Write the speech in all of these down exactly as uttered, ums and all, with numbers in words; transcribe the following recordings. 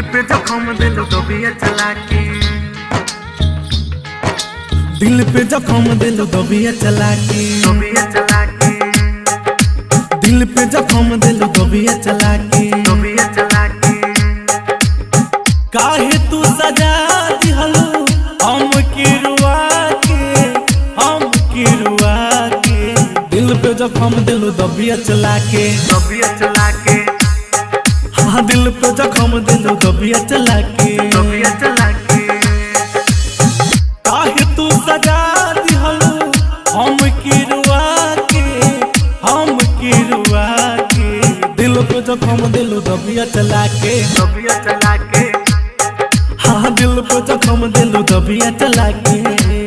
पे जख्म दिल दबिया चला के, दिल पे जख्म दिल दबिया चला के, दबिया चला के, दिल पे जख्म दिल दबिया चला के, दबिया चला के। काहे तू सजा दिहलो हम के रुआ के, हम के रुआ के। दिल पे जख्म दिल दबिया चला के, दबिया चला के, हाँ दिल पे जख्म दिल दबिया चला के, दबिया चला के। काहे तू सजा दिहलो हम के रुआ के, हम के रुआ के। दिल पे जख्म दिल दबिया चला के, दबिया चला के, हाँ दिल पे जख्म दिल दबिया चला के।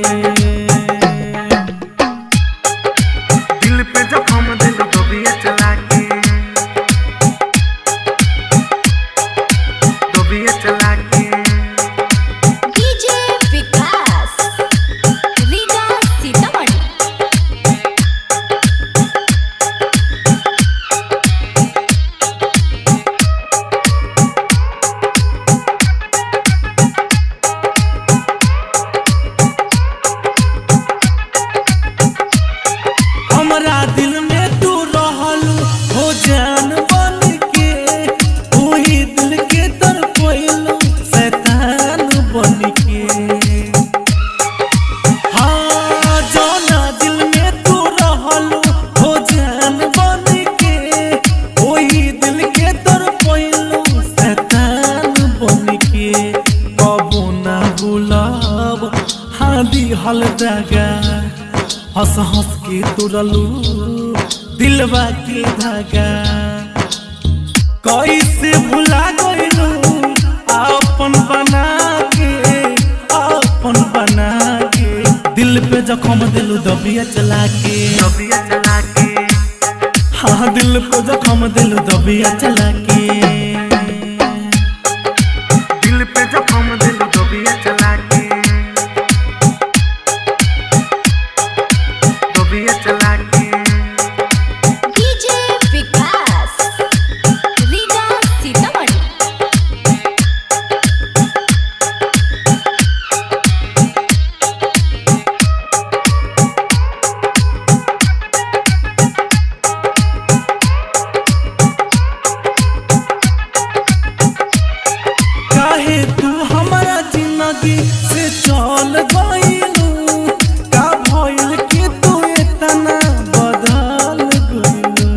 दिल पे जख्म दिल दबिया चला के, दबिया चला के। डीजे विकास रीगा सीतामढ़ी। हमरा दिल में तू रहलू हो जान बन के, वही दिल के तर कोइलू शैतान बन के। हाँ जौना दिल में तू रहलू हो जान बन के, वही दिल के तर कोइलू शैतान बन के। कबो ना भूलब हाँ दिहल दगा, हंस हंस के तुरलू दिलवा के धागा। कैसे भुला गइलू अपन बना के, अपन बना के। दिल पे जख्म दिल दबिया चला के, दबिया चला के, हाँ दिल पे जख्म दिल दबिया चला के। दिल पे जख्म दिल दबिया चला के, दबिया चला के। डीजे विकास रीगा सीतामढ़ी। काहे तू हमारा जिंदगी से चल गइलू, का भइल कि तू इतना बदल गइलू।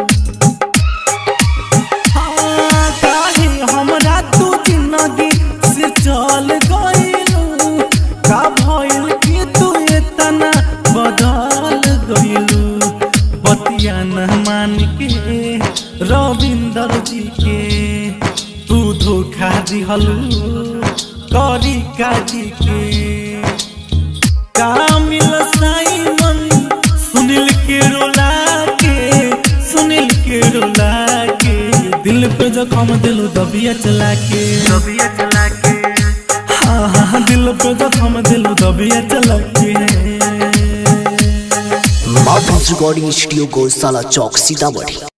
हाँ काहे हमरा तू जिंदगी से चल गइलू, का भइल कि तू इतना बदल गइलू। बतिया न मान के रविंदर जी के तू धोखा दिहलू करी काजी के। कामिल साइमन सुनील के रोला के, सुनील के रोला के। दिल पे जख्म दिल दबिया चला के, दबिया चला के, हाँ हाँ दिल पे जख्म दिल दबिया चला के। माधुरी रिकॉर्डिंग स्टूडियो को साला चौक सीतामढ़ी।